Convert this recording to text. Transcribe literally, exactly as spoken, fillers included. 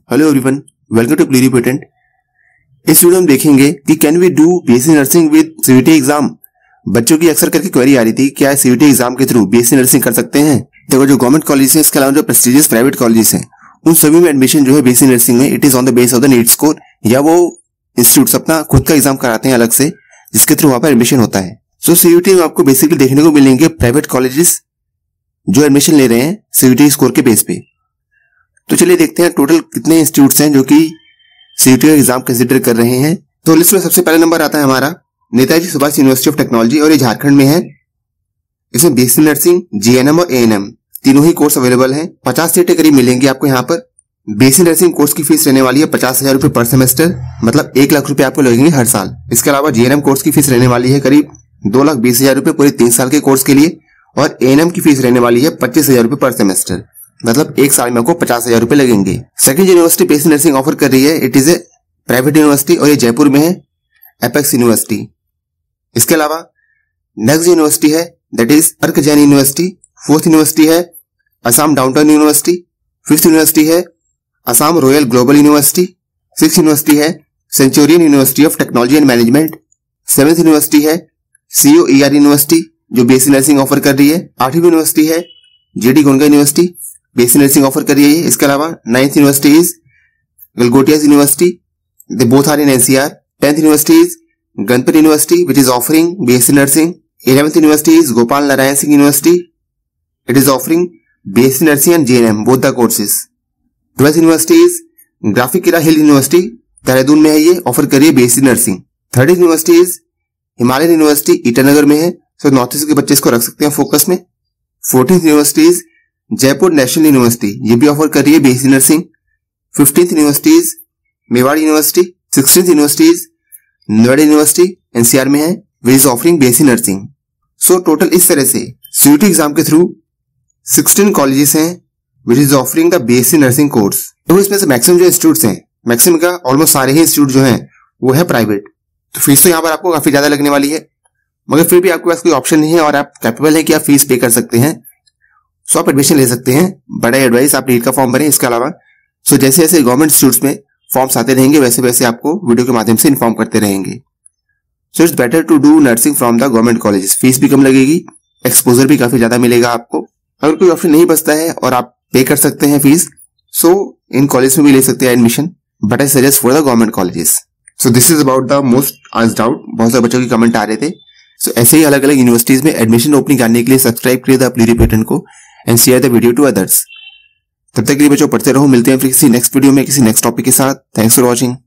Hello everyone, welcome to Pluri Patent. इस video में देखेंगे कि can we do BSc nursing with CUET exam. बच्चों की अक्सर करके क्वेरी आ रही थी, क्या सीयूटी एग्जाम के थ्रू बीएससी नर्सिंग कर सकते हैं। देखो, जो गवर्नमेंट कॉलेज है, इसके अलावा जो प्रेस्टिजियस प्राइवेट कॉलेजेस हैं, उन सभी में एडमिशन जो है बीएससी नर्सिंग में it is on the base of the NEET score, या वो इंस्टीट्यूट अपना खुद का एग्जाम कराते हैं अलग से, जिसके थ्रू वहां पर एडमिशन होता है। सो सीयूटी में आपको बेसिकली देखने को मिलेंगे प्राइवेट कॉलेजेस जो एडमिशन ले रहे हैं सीयूटी स्कोर के बेस पे। तो चलिए देखते हैं टोटल कितने इंस्टीट्यूट्स हैं जो कि सीयूटी का एग्जाम कंसिडर कर रहे हैं। तो लिस्ट में सबसे पहला नंबर आता है हमारा Netaji Subhash university of technology, और ये झारखंड में है। इसमें बीएससी नर्सिंग, जीएनएम और एएनएम तीनों ही कोर्स अवेलेबल हैं। पचास सीटें करीब मिलेंगी आपको यहाँ पर। बीएससी नर्सिंग कोर्स की फीस रहने वाली है पचास हजार रुपए पर सेमेस्टर, मतलब एक लाख रुपए आपको लगेंगे हर साल। इसके अलावा जीएनएम कोर्स की फीस रहने वाली है करीब दो लाख बीस हजार रुपए पूरे तीन साल के कोर्स के लिए, और एएनएम की फीस रहने वाली है पच्चीस हजार रुपए पर सेमेस्टर, मतलब एक साल में आपको पचास हजार रुपए लगेंगे। Second university BSc nursing offer कर रही है, it is a private university और ये जयपुर में है, एपेक्स यूनिवर्सिटी। इसके अलावा नेक्स्ट यूनिवर्सिटी है that is Arka Jain university. Fourth university है Assam Downtown university. Fifth university है Assam Royal Global university. Six university है Centurion university of technology and management. Seventh university है सीओईआर यूनिवर्सिटी जो बीएससी नर्सिंग ऑफर कर रही है। आठवीं यूनिवर्सिटी है JD Goenka university, BSc nursing offer कर रही है। इसके अलावा ninth university is Galgotias university, they both are in NCR. Tenth university is Ganpat university which is offering BSc nursing. Eleventh university is Gopal Narayan Singh university, it is offering BSc nursing and GNM both the courses. Twelfth university is Graphic Hill university, Dehradun में है, ये offer कर रही है BSc nursing. Thirteen university is Himalayan university, Itanagar में है, so north east के बच्चे इसको रख सकते हैं फोकस में। Fourteenth university is Jaipur national university, ये भी ऑफर कर रही है BSc nursing. Fifteenth university is Mewar university. Sixteenth university is Noida university, NCR में है, which is offering BSc nursing. So total इस तरह से सीयूटी एग्जाम के थ्रू सिक्सटीन कॉलेजेस हैं which is offering the BSc nursing course. तो इसमें से मैक्सिमम जो इंस्टीट्यूट्स हैं, मैक्सिमम का ऑलमोस्ट सारे ही इंस्टीट्यूट जो हैं वो है प्राइवेट। तो फीस तो यहाँ पर आपको काफी ज्यादा लगने वाली है, मगर फिर भी आपके पास कोई ऑप्शन नहीं है और आप कैपेबल है कि आप फीस पे कर सकते हैं, सो आप एडमिशन ले सकते हैं। बड़ा एडवाइस, आप नीट का फॉर्म भरें। इसके अलावा सो जैसे जैसे गवर्नमेंट इंस्टीट्यूट्स में फॉर्म्स आते रहेंगे वैसे वैसे आपको वीडियो के माध्यम से इन्फॉर्म करते रहेंगे। So it's better to do nursing from the government colleges. Fees भी कम लगेगी, एक्सपोजर भी काफी ज्यादा मिलेगा आपको। अगर कोई ऑप्शन नहीं बचता है और आप पे कर सकते हैं फीस, सो इन कॉलेज में भी ले सकते हैं admission, but I suggest for the government colleges. So this is about the most asked out. बहुत सारे बच्चों के कमेंट आ रहे थे। सो so, ऐसे ही अलग अलग यूनिवर्सिटीज में एडमिशन ओपनिंग करने के लिए सब्सक्राइब करिए द प्लूरी पेटेंट को and share the video to others. तब तक के लिए बच्चों पढ़ते रहो। मिलते हैं फिर किसी नेक्स्ट वीडियो में किसी नेक्स्ट टॉपिक के साथ। Thanks for watching.